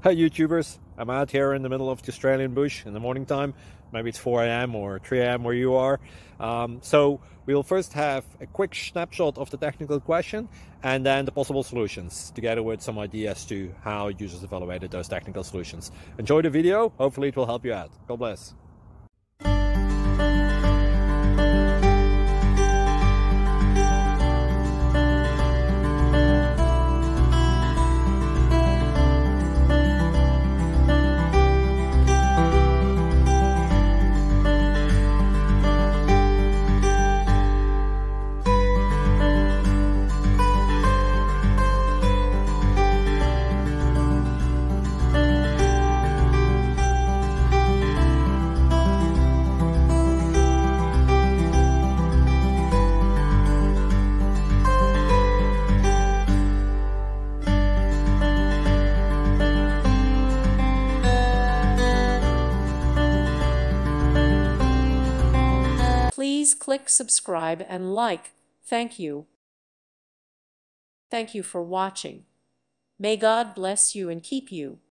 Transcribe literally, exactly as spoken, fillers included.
Hi YouTubers, I'm out here in the middle of the Australian bush in the morning time. Maybe it's four A M or three A M where you are. Um, so we'll first have a quick snapshot of the technical question and then the possible solutions, together with some ideas to how users evaluated those technical solutions. Enjoy the video, hopefully it will help you out. God bless. Please click subscribe and like. Thank you. Thank you for watching. May God bless you and keep you.